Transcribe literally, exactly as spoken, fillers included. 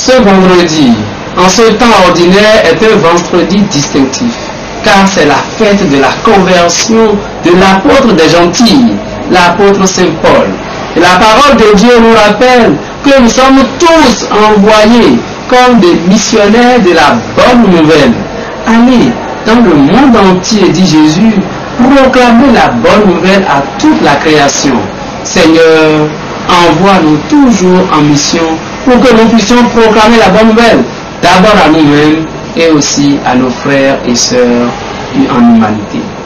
Ce vendredi, en ce temps ordinaire, est un vendredi distinctif, car c'est la fête de la conversion de l'apôtre des gentils, l'apôtre Saint Paul. Et la parole de Dieu nous rappelle que nous sommes tous envoyés comme des missionnaires de la bonne nouvelle. Allez dans le monde entier, dit Jésus, proclamer la bonne nouvelle à toute la création. Seigneur, envoie-nous toujours en mission pour que nous puissions proclamer la bonne nouvelle, d'abord à nous-mêmes et aussi à nos frères et sœurs en humanité.